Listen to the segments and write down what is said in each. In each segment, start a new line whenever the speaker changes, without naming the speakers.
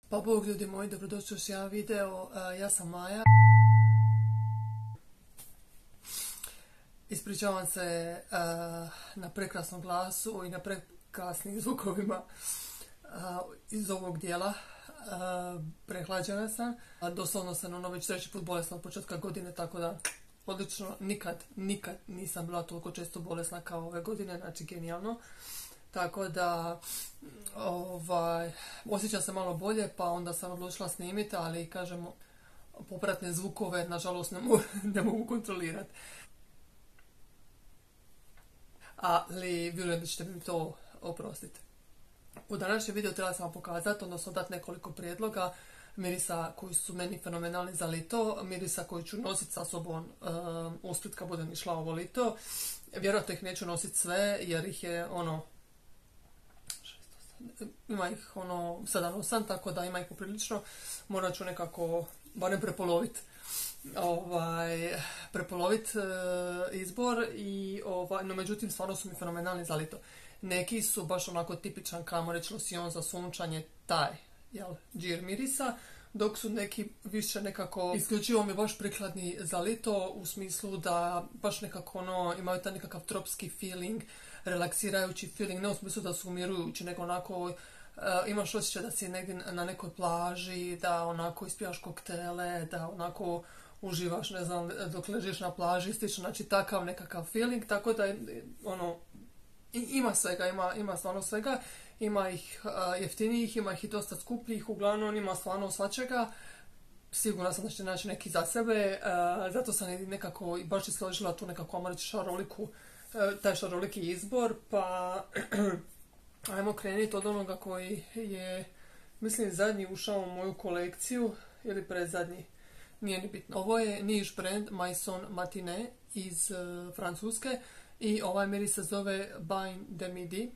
Pa Bog, ljudi moji, dobrodošli u još jedan video. Ja sam Maja. Ispričavam se na prekrasnom glasu i na prekrasnim zvukovima iz ovog dijela. Prehlađena sam. Doslovno sam već treći put bolesna od početka godine, tako da odlično, nikad nisam bila toliko često bolesna kao ove godine, znači genijalno. Tako da osjećam se malo bolje, pa onda sam odlučila snimiti, ali kažemo, popratne zvukove nažalost ne mogu kontrolirati. Ali vjerujem da ćete mi to oprostiti. U današnjem videu trebala sam vam pokazati, odnosno dati nekoliko prijedloga mirisa koji su meni fenomenalni za lito, mirisa koji ću nositi sa sobom usput kad budem išla ovo lito. Vjerojatno ih neću nositi sve jer ih je ima ih 7-8, tako da ima ih poprilično. Morat ću nekako barem prepolovit izbor no međutim stvarno su mi fenomenalni za lito. Neki su baš onako tipičan, kamo reći, losion za sunčanje, taj džir mirisa, dok su neki više nekako isključivo mi baš prikladni za lito, u smislu da baš nekako imaju taj nekakav tropski feeling, relaksirajući feeling, ne u smislu da su umirujući, nego onako imaš osjećaj da si negdje na nekoj plaži, da onako ispijaš koktele, da onako uživaš, ne znam, dok ležiš na plaži, stično, znači takav nekakav feeling, tako da ima svega, ima stvarno svega, ima ih jeftinijih, ima ih i dosta skupljih, uglavnom ima stvarno svačega. Sigurno sam da ćete naći neki za sebe, zato sam nekako baš isložila tu nekako, ajmo reći, taj šaroliki izbor, pa ajmo krenuti od onoga koji je, mislim, zadnji ušao u moju kolekciju, ili predzadnji, nije ni bitno. Ovo je niche brand Maison Matinee iz Francuske i ovaj miris se zove Bain de Midi.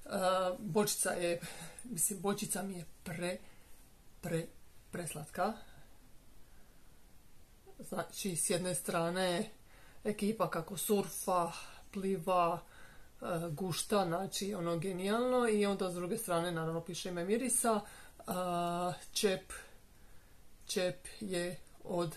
Bočica mi je preslatka. Znači, s jedne strane ekipa kako surfa, pliva, gušta, znači genijalno, i onda s druge strane naravno piše ime mirisa. Čep je od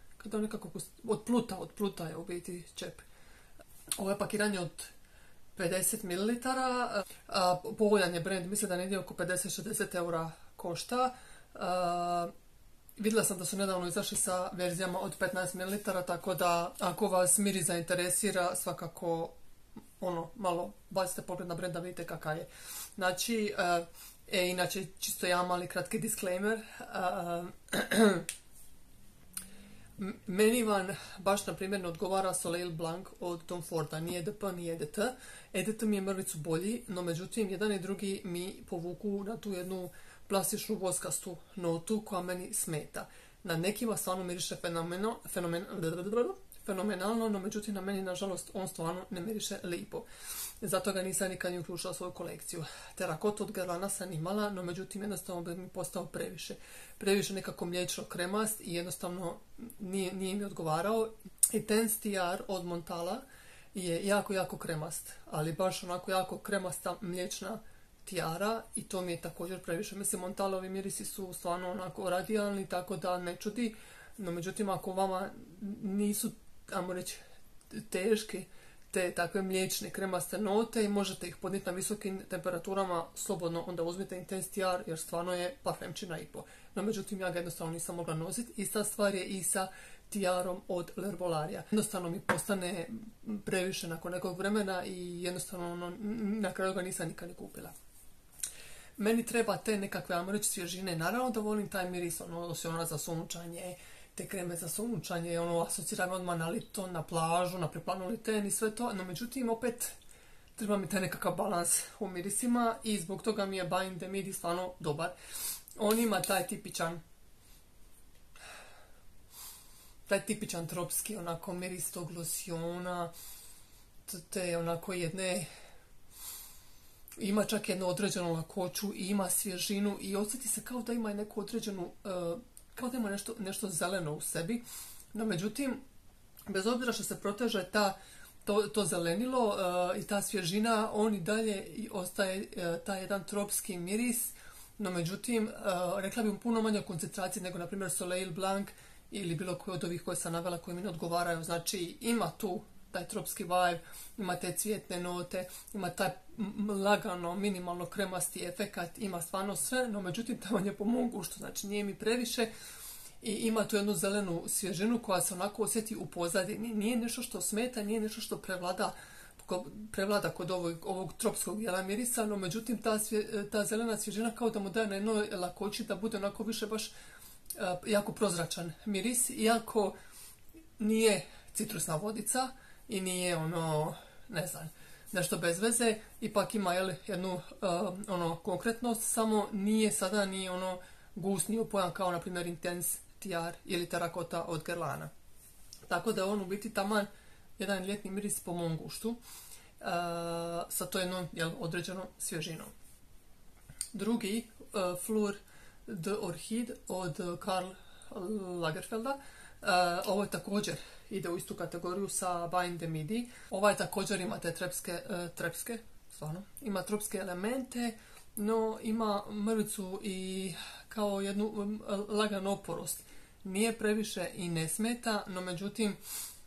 pluta je u biti čep. Ovo je pakiranje od 50 ml, povoljan je brand, mislim da negdje oko 50-60 eura košta. Vidjela sam da su nedavno izašli sa verzijama od 15 ml, tako da ako vas miris zainteresira, svakako malo bacite pogled na brand da vidite kakav je. Znači, inače, čisto jedan mali kratki disclaimer. Meni van baš na primjer ne odgovara Soleil Blanc od Tom Forda, ni EDP ni EDT. EDT mi je mrvicu bolji, no međutim jedan i drugi mi povuku na tu jednu plastičnu voskastu notu koja meni smeta. Na nekima stvarno miriše fenomenalno, no međutim na meni nažalost on stvarno ne miriše lipo. Zato ga nisam nikad ni uključila u svoju kolekciju. Terakotu od Guerlaina sam imala, no međutim jednostavno bi mi postao previše nekako mliječno kremast i jednostavno nije mi odgovarao. I Tense TR od Montala je jako kremast, ali baš onako jako kremasta mliječna tijara, i to mi je također previše. Mislim, Montalovi mirisi su stvarno onako radijalni, tako da ne čudi, no međutim ako vama nisu, ajmo reći, teške te takve mliječne kremaste note i možete ih podnijeti na visokim temperaturama, slobodno onda uzmite Intense TR, jer stvarno je parfemčina i po. No međutim ja ga jednostavno nisam mogla nositi. Ista stvar je i sa tijarom od L'Herbolaria. Jednostavno mi postane previše nakon nekog vremena i jednostavno na kraju ga nisam nikad ni kupila. Meni treba te nekakve, ajmo reći, svježine. Naravno da volim taj miris, losion za sunčanje, te kreme za sunčanje, asociram odmah na lito, na plažu, na preplanuli ten i sve to, no međutim opet treba mi taj nekakav balans u mirisima i zbog toga mi je Bain de Midi stvarno dobar. On ima taj tipičan tropski miris tog losiona, te jedne, ima čak jednu određenu lakoću i ima svježinu i osjeti se kao da ima neku određenu, kao da ima nešto zeleno u sebi, no međutim, bez obzira što se proteže to zelenilo i ta svježina, on i dalje ostaje taj jedan tropski miris no međutim, rekla bih puno manje koncentracije nego, na primjer, Soleil Blanc ili bilo koji od ovih koje sam navela koji mi ne odgovaraju. Znači, ima tu taj tropski vibe, ima te cvjetne note, ima taj lagano, minimalno kremasti efekat, ima stvarno sve, no međutim, tamo je po mom guštu, znači nije mi previše i ima tu jednu zelenu svježinu koja se onako osjeti u pozadini. Nije nešto što smeta, nije nešto što prevlada kod ovog tropskog jela mirisa, no međutim ta zelena svježina kao da mu daje na jednoj lakoći da bude onako više baš jako prozračan miris, iako nije citrusna vodica i nije ne znam, nešto bez veze, ipak ima jednu konkretnost, samo nije sada ni gust, nije opojan kao na primjer Intense TR ili Terakota od Guerlaina. Tako da on u biti taman jedan ljetni miris po mom guštu, sa to jednom određenom svježinom. Drugi, Fleur d'Orchide od Karl Lagerfelda. Ovo je također ide u istu kategoriju sa Bain de Midi. Ovaj također ima te trepske, stvarno, ima tropske elemente, no ima mrvicu i kao jednu laganu oporost. Nije previše i ne smeta, no međutim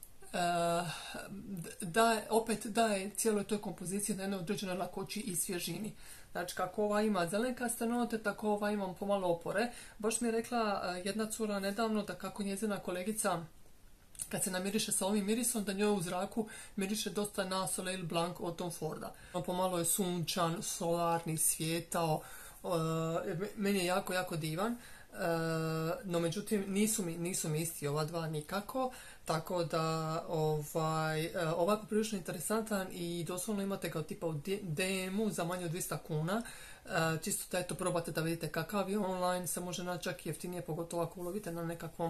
daje cijeloj toj kompoziciji na jednoj određenoj lakoći i svježini. Znači, kako ova ima zelenkaste note, tako ova ima pomalo opore. Baš mi je rekla jedna cura nedavno da kako njezina kolegica, kad se namiriše sa ovim mirisom, da njoj u zraku miriše dosta na Soleil Blanc od Tom Forda. Pomalo je sunčan, solarni, svijetao, meni je jako, jako divan. No međutim nisu mi isti ova dva nikako, tako da ovaj je poprilično interesantan i doslovno imate ga tipa u DM-u za manje od 200 kuna. Čisto da eto probate da vidite kakav je, online se može naći čak jeftinije, pogotovo ako ulovite na nekakvom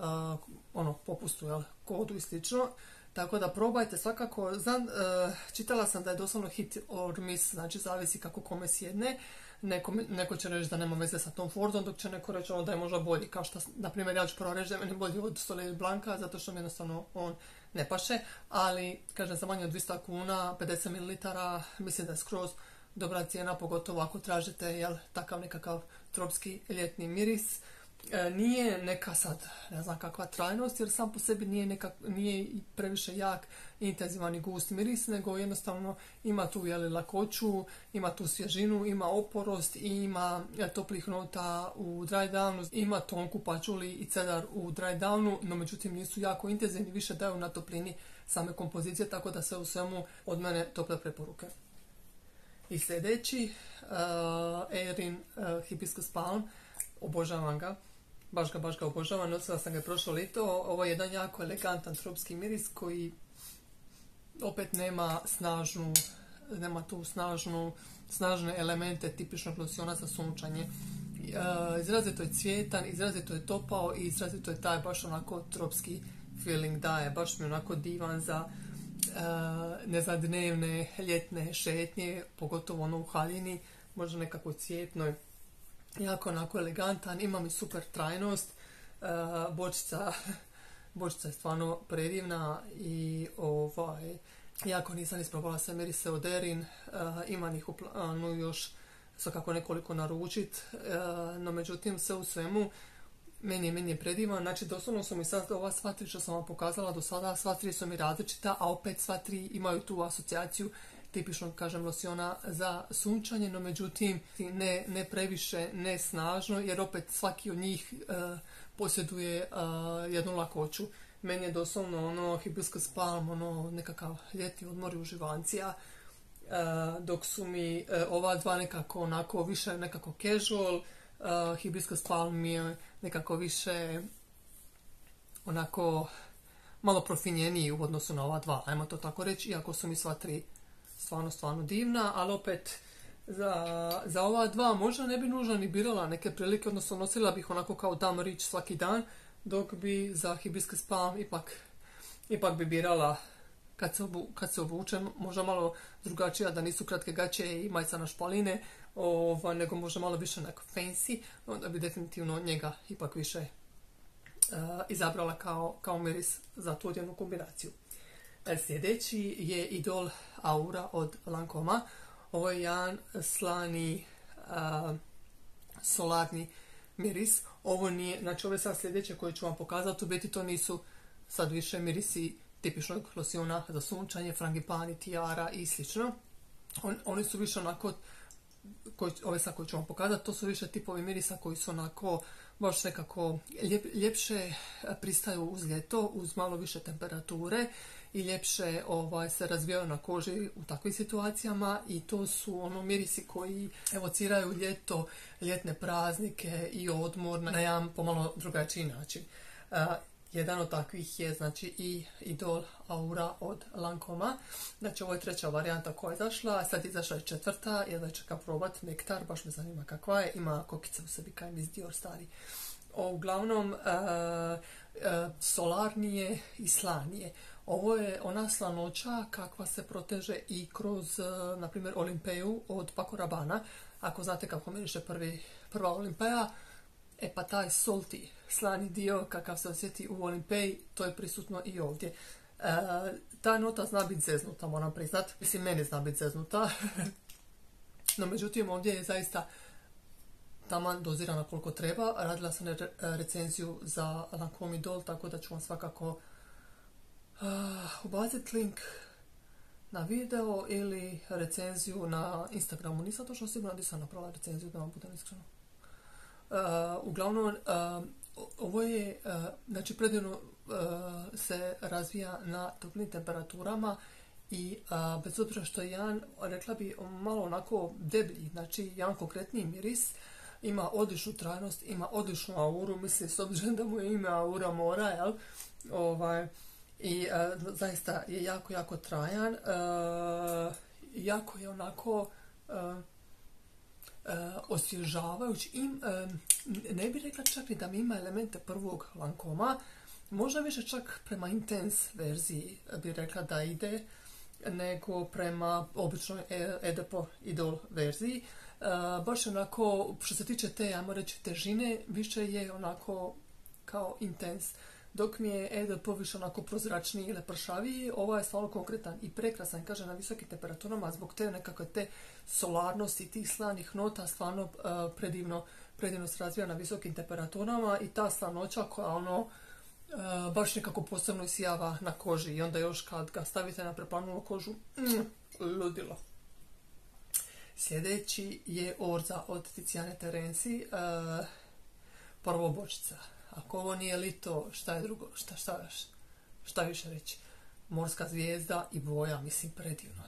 popustu, kodu i slično. Tako da probajte svakako. Čitala sam da je doslovno hit or miss, znači zavisi kako kome sjedne. Neko će reći da nema veze sa Tom Fordom, dok će neko reći da je možda bolji, kao što, na primjer, ja ću prvo reći da je meni bolji od Soleil Blanca, zato što mi jednostavno on ne paše, ali, kažem, za manje od 200 kuna, 50 ml, mislim da je skroz dobra cijena, pogotovo ako tražite takav nekakav tropski ljetni miris. Nije neka sad, ne znam kakva trajnost, jer sam po sebi nije previše jak, intenzivan i gust miris, nego jednostavno ima tu lakoću, ima tu svježinu, ima oporost i ima toplih nota u dry downu, ima tonku pačuli i cedar u dry downu, no međutim nisu jako intenzivni, više daju na toplini same kompozicije, tako da sve u svemu od mene tople preporuke. I sljedeći, Erin Hibiscus Palm, obožavam ga. Baš ga obožavam, nosila sam ga prošlo ljeto. Ovo je jedan jako elegantan tropski miris koji opet nema tu snažne elemente tipičnog losiona za sunčanje. Izrazito je cvjetan, izrazito je topao i izrazito je taj baš onako tropski feeling daje. Baš mi je onako divan za dnevne ljetne šetnje, pogotovo u haljini, možda nekako cvjetnoj. Jako onako elegantan, ima mi super trajnost, bočica je stvarno predivna i jako nisam isprobala sve mirise od Erin, imam ih u planu još svakako nekoliko naručit, no međutim sve u svemu meni je predivan. Znači doslovno su mi sad ova sva tri što sam vam pokazala do sada, sva tri su mi različita, a opet sva tri imaju tu asocijaciju tipičnog, kažem, losiona za sunčanje, no međutim ne previše, ne snažno, jer opet svaki od njih posjeduje jednu lakoću. Meni je doslovno Hibiscus Palm, nekakav ljetni odmor i uživancija, dok su mi ova dva nekako onako više nekako casual. Hibiscus Palm mi je nekako više onako malo profinjeniji u odnosu na ova dva, ajmo to tako reći, iako su mi sva tri stvarno divna, ali opet za ova dva možda ne bi nužno ni birala neke prilike, odnosno nosila bih onako kao dam rič svaki dan, dok bi za Hibiscus Palm ipak bi birala kad se obučem, možda malo drugačija, da nisu kratke gaće i majica na špaline, nego možda malo više onako fancy, onda bi definitivno njega ipak više izabrala kao miris za tu odjevnu kombinaciju. Sljedeći je Idol Aura od Lancoma. Ovo je jedan slani solarni miris. Ovo nije, znači ove sad sljedeće koje ću vam pokazati, u biti to nisu sad više mirisi tipičnog losjona za sunčanje, frangipani, tiara i slično. Oni su više onako, ove sad koje ću vam pokazati, to su više tipovi mirisa koji su onako baš nekako ljepše pristaju uz ljeto, uz malo više temperature i ljepše se razvijaju na koži u takvim situacijama, i to su mirisi koji evociraju ljeto, ljetne praznike i odmor na jedan pomalo drugačiji način. Jedan od takvih je znači i Idol Aura od Lancoma. Znači ovo je treća varijanta koja je izašla, sad je izašla i četvrta, jedva čeka probat nektar, baš me zanima kakva je, ima kokice u sebi kaj Miss Dior stari. Uglavnom solarnije i slanije. Ovo je ona slanoća kakva se proteže i kroz, na primjer, Olimpeju od Paco Rabanne. Ako znate kako miriše prva Olimpeja, pa taj salty, slani dio kakav se osjeti u Olimpeji, to je prisutno i ovdje. Ta nota zna biti zeznuta, moram priznat. Mislim, meni zna biti zeznuta. No, međutim, ovdje je zaista taman dozirana koliko treba. Radila sam recenziju za Lancome Idol, tako da ću vam svakako ubaciti link na video ili recenziju na Instagramu. Nisam točno sigurna da sam napravila recenziju, da vam budem iskreno. Uglavnom, ovo je, znači, predivno se razvija na toplim temperaturama i bez obzira što je jedan, rekla bi, malo onako deblji, znači jedan konkretniji miris, ima odličnu trajnost, ima odličnu auru, mislim, s obzirom da mu je ime Aura mora, jel? I zaista je jako, jako trajan, jako je onako osvježavajući. Ne bih rekla čak ni da mi ima elemente prvog Lancoma, možda više čak prema Intense verziji bi rekla da ide, nego prema običnoj EDP Idol verziji. Baš onako, što se tiče te, ajmo reći, težine, više je onako kao Intense. Dok mi je EDP više onako prozračniji ili pršaviji, ovo je stvarno konkretan i prekrasan, kaže, na visokim temperaturama, zbog te nekakve te solarnosti i tih slanih nota, stvarno predivno se razvija na visokim temperaturama, i ta slanoća koja baš nekako posebno isijava na koži, i onda još kad ga stavite na preplanulu kožu, ludilo. Sljedeći je Orza od Tiziane Terenzi, prvo bočica. Ako ovo nije lito, šta je drugo? Šta više reći? Morska zvijezda i boja, mislim, predivno.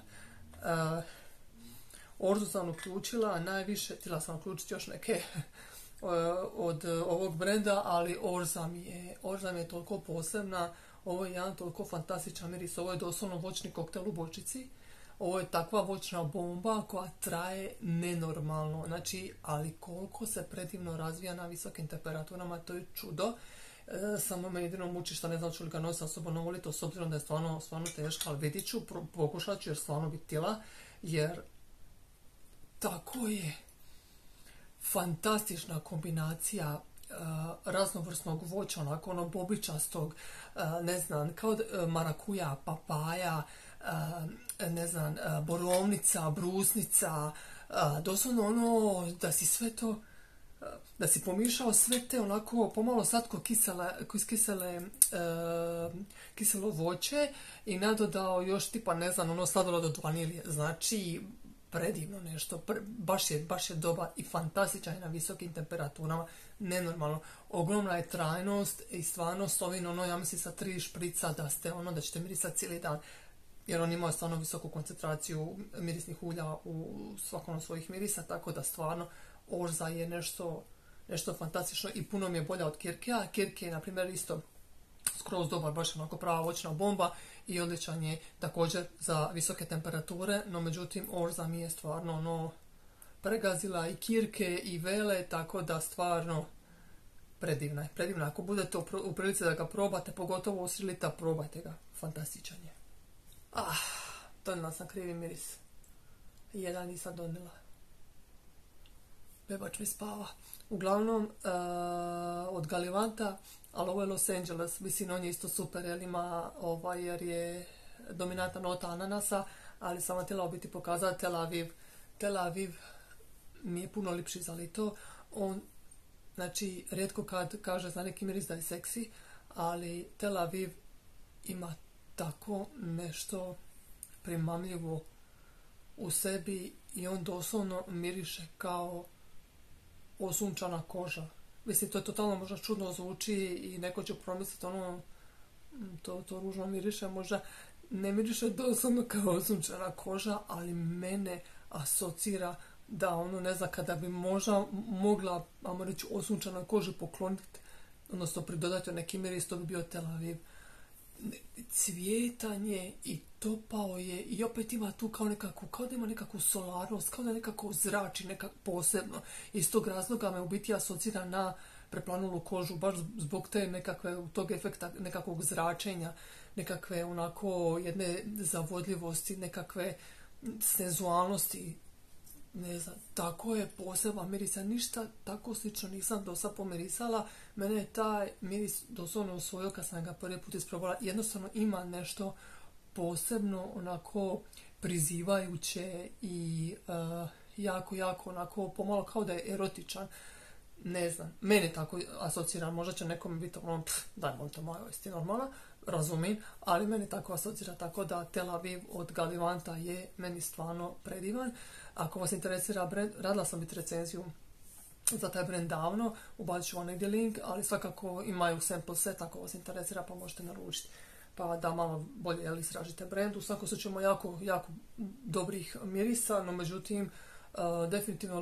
Orzu sam uključila, najviše, htjela sam uključiti još neke od ovog brenda, ali Orza mi je toliko posebna, ovo je jedan toliko fantastičan miris, ovo je doslovno voćni koktel u bočici. Ovo je takva voćna bomba koja traje nenormalno, znači, ali koliko se predivno razvija na visokim temperaturama, to je čudo. Samo me jedino muči što ne znam ću li ga nositi sa sobom na ljeto, s obzirom da je stvarno teška, ali vidit ću, pokušat ću jer stvarno bi htjela, jer tako je fantastična kombinacija raznovrsnog voća, onako bobičastog, ne znam, kao marakuja, papaja, ne znam, borovnica, brusnica, doslovno da si pomiješao sve te onako pomalo slatko kiselo voće i nadodao još tipa, ne znam, sladoled od vanilije. Znači, predivno nešto, baš je dobar i fantastičan je na visokim temperaturama, nenormalno. Ogromna je trajnost i stvarno s ovim, ja mislim, sa 3 šprica da ćete mirisati cijeli dan, jer on ima stvarno visoku koncentraciju mirisnih ulja u svakom od svojih mirisa, tako da stvarno Orza je nešto fantastično i puno mi je bolja od Kirkea. Kirke je, na primjer, isto skroz dobar, baš onako prava voćna bomba i odličan je također za visoke temperature, no međutim Orza mi je stvarno pregazila i Kirke i Vele, tako da stvarno predivna je. Predivna, ako budete u prilici da ga probate, pogotovo usred ljeta, probajte ga, fantastičan je. Donijela sam krivi miris. Jedan nisam donijela. Bebač mi spava. Uglavnom, od Galivanta, ali ovo je Los Angeles. Mislim, on je isto super, jer je dominantna nota ananasa, ali sam vam htjela biti pokazati Tel Aviv. Mi je puno lipši za lito. On, znači, rijetko kad kaže za neki miris da je seksi, ali Tel Aviv ima tako nešto primamljivo u sebi i on doslovno miriše kao osunčana koža. Mislim, to je totalno možda čudno zvuči i neko će promisliti to ružno miriše, možda ne miriše doslovno kao osunčana koža, ali mene asocira da ne znam, kada bi možda mogla, ajmo reći, osunčanoj koži pokloniti, odnosno pridodati neki miris, to bi bio Tel Aviv. Cvjetanje i topao je i opet ima tu kao da ima nekakvu solarnost, kao da nekako zrači nekako posebno. Iz tog razloga me u biti asocira na preplanulu kožu, baš zbog tog efekta nekakvog zračenja, nekakve onako jedne zavodljivosti, nekakve senzualnosti. Ne znam, tako je poseban miris, ja ništa tako slično nisam do sad pomirisala. Mene je taj miris doslovno usvojio kad sam ga prvi put isprobala. Jednostavno ima nešto posebno onako prizivajuće i jako onako pomalo kao da je erotičan. Ne znam, mene tako asocira, možda će nekome biti daj molim to moja, jesi ti normalna, razumijem, ali mene tako asocira, tako da Tel Aviv od Galivanta je meni stvarno predivan. Ako vas interesira brand, radila sam biti recenziju za taj brand davno, ubacit ću vam negdje link, ali svakako imaju sample set, ako vas interesira pa možete naručiti. Pa da malo bolje istražite brand. U svakom slučaju ima jako dobrih mirisa, no međutim definitivno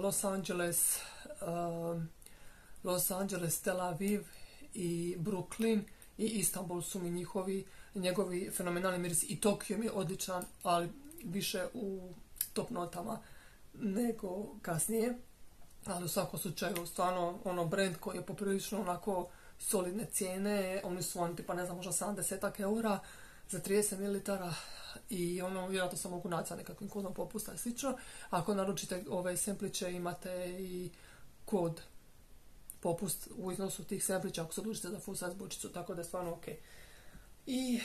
Los Angeles, Tel Aviv i Brooklyn i Istanbul su mi njegovi fenomenalni mirisi. I Tokio mi je odličan, ali više u top nego kasnije. Ali u svakom slučaju stvarno brand koji je poprilično onako solidne cijene. Oni su tipa ne znam možda 70 eura za 30 ml i vjerojatno se mogu naći sa nekakvim kodom popusta i slično. Ako naručite ove sempliće imate i kod popust u iznosu tih semplića ako se odlučite za full size bočicu, tako da je stvarno ok. I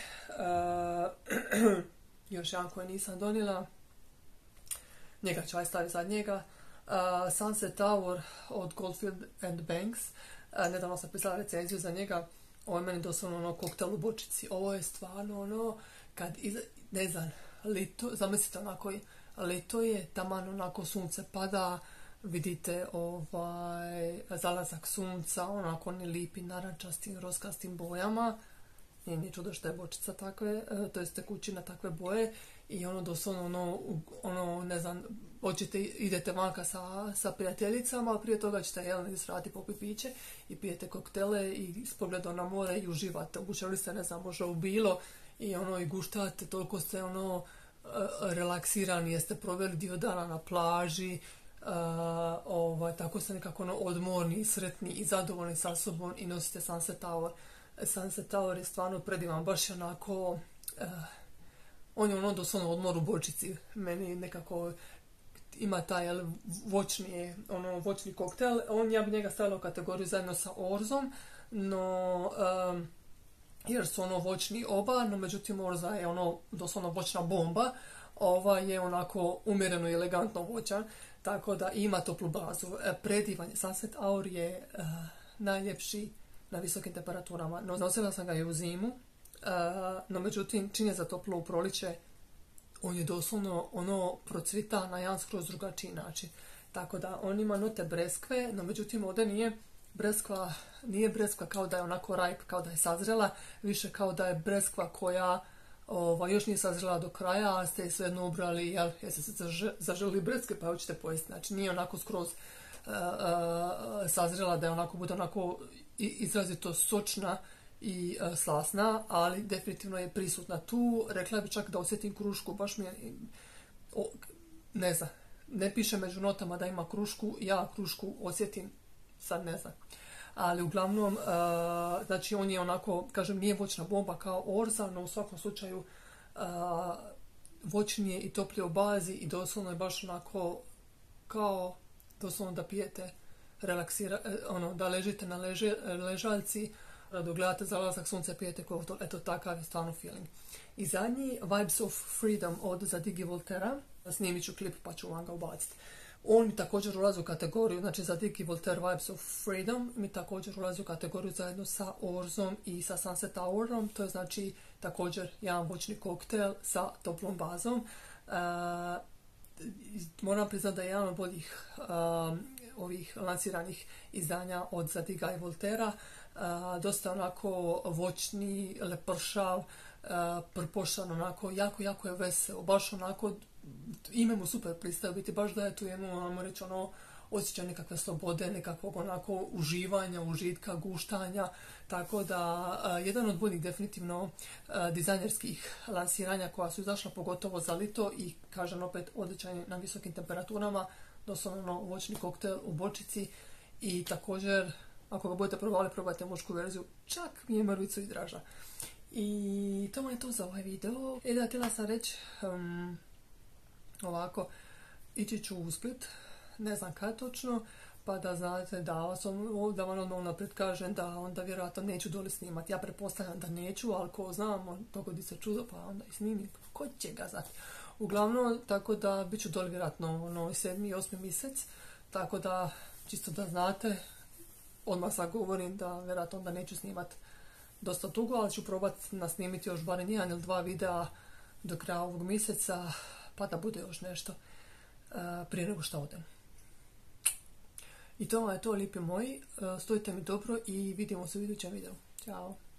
još jedan koji nisam donijela, njega ću staviti za njega, Sunset Tower od Goldfield and Banks. Nedavno sam pisala recenziju za njega. Ovo je meni doslovno koktel u bočici. Ovo je stvarno kad ne znam, zamislite onako, lito je, taman onako sunce pada, vidite zalazak sunca, onako oni lipi narančastim, roskastim bojama. Nije čudo što je bočica takve, to je tekućina takve boje i doslovno ne znam, idete vanka sa prijateljicama, ali prije toga ćete srati popiti piće i pijete koktele i s pogledom na more i uživate. Obučeli ste, ne znam, možda u bilo i i guštate, toliko ste relaksirani, jeste proveli dio dana na plaži, tako ste nekako odmorni, sretni i zadovoljni sa sobom i nosite Sunset Tower. Sunset Tower je stvarno predivan, baš je onako, on je doslovno odmor u bočici. Meni nekako ima taj voćni koktel, ja bi njega stavila u kategoriju zajedno sa orzom, no jer su voćni oba, no međutim orza je doslovno voćna bomba, ova je onako umjereno i elegantno voćan, tako da ima toplu bazu. Predivan je. Sunset Hour je najljepši na visokim temperaturama. No, nosila sam ga i u zimu, no međutim, čim je za toplo u proliče, on je doslovno procvita na jedan skroz drugačiji način. Tako da on ima note breskve, no međutim ovdje nije breskva kao da je onako ripe, kao da je sazrela, više kao da je breskva koja još nije sazrela do kraja, a ste je svejedno ubrali, jeste se zaželi breskve pa hoćete pojesti. Znači nije onako skroz sazrela da je bude onako izrazito sočna i slasna, ali definitivno je prisutna tu. Rekla bi čak da osjetim krušku, baš mi je, ne znam, ne piše među notama da ima krušku, ja krušku osjetim, sad ne znam. Ali uglavnom, znači on je onako, kažem, nije voćna bomba kao orza, no u svakom slučaju voćnije i toplije u bazi i doslovno je baš onako kao doslovno da pijete, da ležite na ležaljci, dok gledate zalazak sunca, pijete koktel, eto takav je stvarno feeling. I zadnji, Vibes of Freedom od Zadig i Volterra. Snimit ću klip pa ću vam ga ubaciti. On mi također ulazi u kategoriju, znači za Dick i Voltaire Vibes of Freedom mi također ulazi u kategoriju zajedno sa Orzom i sa Sunset Hourom. To je znači također jedan voćni koktel sa toplom bazom. Moram priznati da je jedan od boljih ovih lansiranih izdanja od Zadiga i Voltera. Dosta onako voćni, lepršav, prpošan, onako jako je veseo, baš onako ime mu super pristaje, biti baš da je tu jednu, moramo reći, osjećaj nekakve slobode, nekakvog onako uživanja, užitka, guštanja, tako da jedan od boljih definitivno dizajnerskih lansiranja koja su izašla pogotovo za lito i kažem opet odličan na visokim temperaturama, doslovno voćni koktel u bočici i također ako ga budete probali, probajte mušku verziju, čak mi je mrvicu i draža. I to je to za ovaj video. Da, htjela sam reći ovako, ići ću u Split, ne znam kad točno, pa da znate da vam odmah naprijed kažem da onda vjerojatno neću doli snimati. Ja pretpostavljam da neću, ali ko znamo, dogodi se čudo, pa onda i snimim. Ko će ga znati? Uglavnom, tako da bit ću doli vjerojatno 7. i 8. mjesec, tako da čisto da znate, odmah sad govorim da vjerojatno onda neću snimati dosta dugo, ali ću probati nasnimiti još barem 1 ili 2 videa do kraja ovog mjeseca, pa da bude još nešto prije nego što odem. I to je to, lijepi moji. Stojite mi dobro i vidimo se u idućem videu. Ćao!